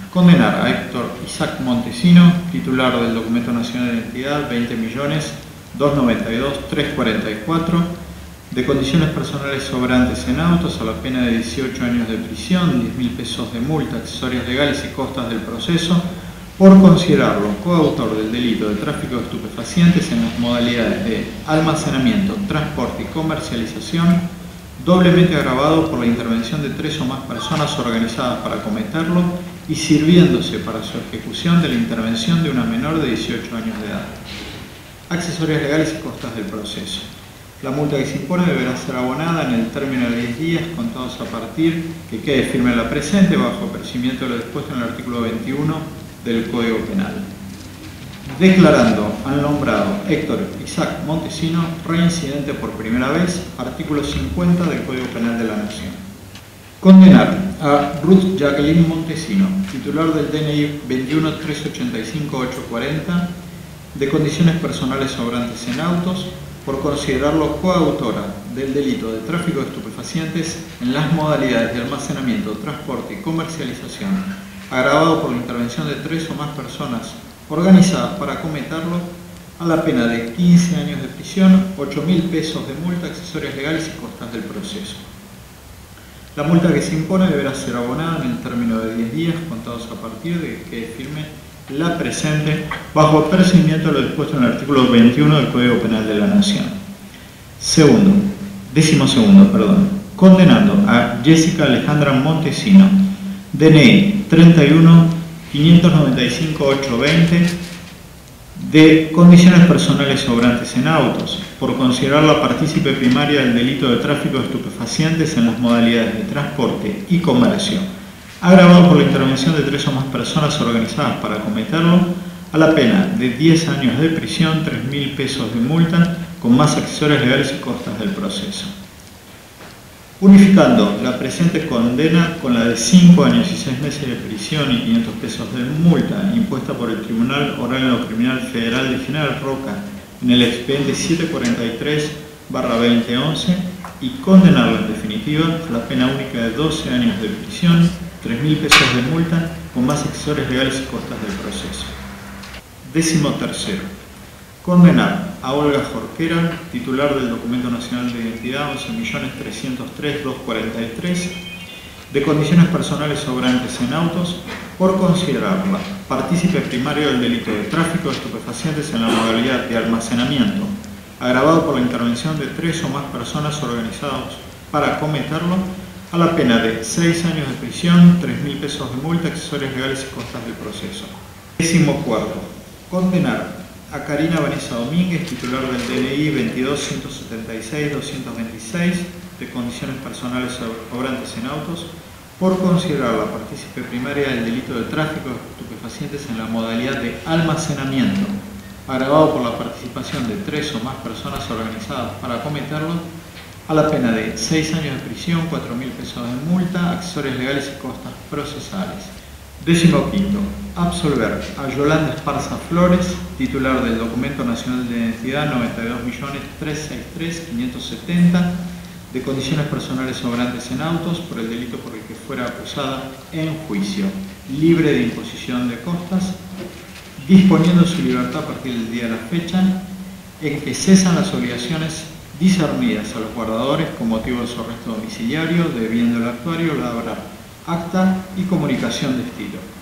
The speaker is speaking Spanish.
Condenar a Héctor Isaac Montesino, titular del Documento Nacional de Identidad 20.292.344, de condiciones personales sobrantes en autos, a la pena de 18 años de prisión, 10.000 pesos de multa, accesorios legales y costas del proceso, por considerarlo coautor del delito de tráfico de estupefacientes en las modalidades de almacenamiento, transporte y comercialización, doblemente agravado por la intervención de 3 o más personas organizadas para cometerlo y sirviéndose para su ejecución de la intervención de una menor de 18 años de edad. Accesorios legales y costas del proceso. La multa que se impone deberá ser abonada en el término de 10 días contados a partir que quede firme la presente bajo apercibimiento de lo dispuesto en el artículo 21 del Código Penal. Declarando al nombrado Héctor Isaac Montesino reincidente por primera vez, artículo 50 del Código Penal de la Nación. Condenar a Ruth Jacqueline Montesino, titular del DNI 21.385.840, de condiciones personales sobrantes en autos, por considerarlo coautora del delito de tráfico de estupefacientes en las modalidades de almacenamiento, transporte y comercialización, agravado por la intervención de 3 o más personas organizadas para cometerlo, a la pena de 15 años de prisión, 8.000 pesos de multa, accesorios legales y costas del proceso. La multa que se impone deberá ser abonada en el término de 10 días contados a partir de que firme la presente bajo apercibimiento de lo dispuesto en el artículo 21 del Código Penal de la Nación. Condenando a Jessica Alejandra Montesino, DNI 31.595.820, de condiciones personales sobrantes en autos, por considerarla partícipe primaria del delito de tráfico de estupefacientes en las modalidades de transporte y comercio, agravado por la intervención de 3 o más personas organizadas para cometerlo, a la pena de 10 años de prisión, 3.000 pesos de multa, con más accesorios legales y costas del proceso. Unificando la presente condena con la de 5 años y 6 meses de prisión y 500 pesos de multa impuesta por el Tribunal Oral en lo Criminal Federal de General Roca en el expediente 743/2011 y condenarla en definitiva a la pena única de 12 años de prisión, 3.000 pesos de multa con más accesorios legales y costas del proceso. 13. Condenar a Olga Jorquera, titular del Documento Nacional de Identidad 11.303.243, de condiciones personales sobrantes en autos, por considerarla partícipe primario del delito de tráfico de estupefacientes en la modalidad de almacenamiento, agravado por la intervención de 3 o más personas organizadas para cometerlo, a la pena de 6 años de prisión, 3.000 pesos de multa, accesorios legales y costas del proceso. 14. Condenar a Karina Vanessa Domínguez, titular del DNI 22.176.226, de condiciones personales sobrantes en autos, por considerarla partícipe primaria del delito de tráfico de estupefacientes en la modalidad de almacenamiento, agravado por la participación de 3 o más personas organizadas para cometerlo, a la pena de 6 años de prisión, 4.000 pesos de multa, accesorios legales y costas procesales. 15. Absolver a Yolanda Esparza Flores, titular del Documento Nacional de Identidad 92.363.570, de condiciones personales sobrantes en autos por el delito por el que fuera acusada en juicio, libre de imposición de costas, disponiendo su libertad a partir del día de la fecha en que cesan las obligaciones discernidas a los guardadores con motivo de su arresto domiciliario, debiendo el actuario labrar acta y comunicación de estilo.